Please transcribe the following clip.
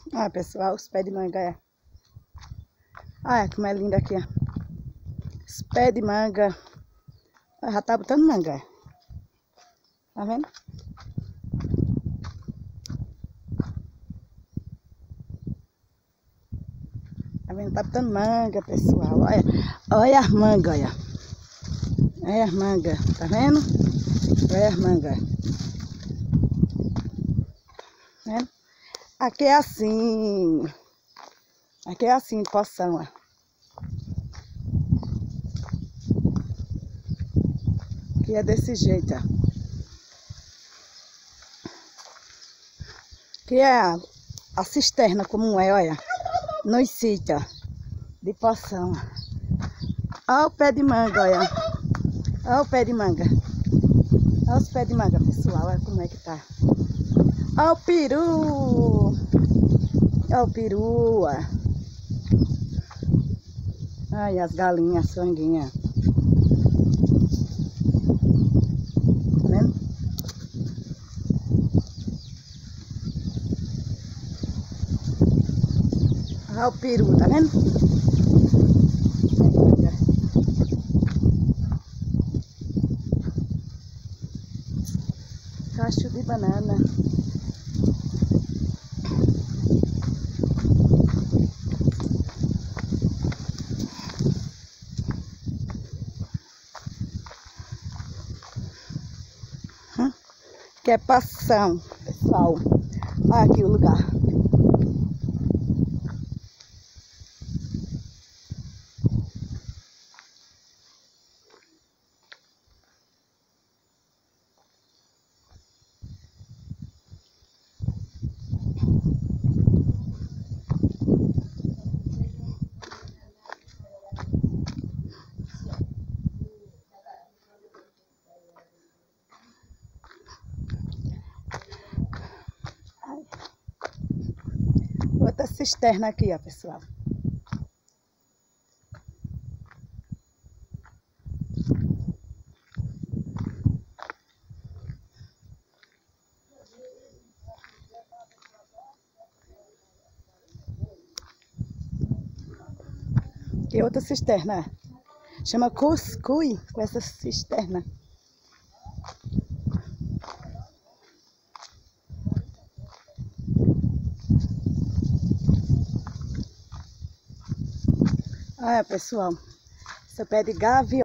Ah, pessoal, os pés de manga. Olha como é lindo aqui, ó. Os pés de manga. Já tá botando manga. Tá vendo? Tá vendo? Tá botando manga, pessoal. Olha, olha as mangas, olha. Olha as mangas, tá vendo? Olha as mangas. Tá vendo? Aqui é assim. Aqui é assim, poção, ó. Aqui é desse jeito, ó. Aqui é a cisterna como é, olha. Nos sítios, ó. De poção. Olha o pé de manga, olha. Olha o pé de manga. Olha os pés de manga, pessoal. Olha como é que tá. Olha o peru. Olha o peru, ó. Olha as galinhas, as franguinhas. Tá vendo? Olha o peru, tá vendo? Cacho de banana. Que é passão, pessoal. Olha aqui o lugar. Outra cisterna aqui, ó, pessoal. Aqui outra cisterna. Chama cuscuz com essa cisterna. Olha, pessoal. Esse pé de gavião.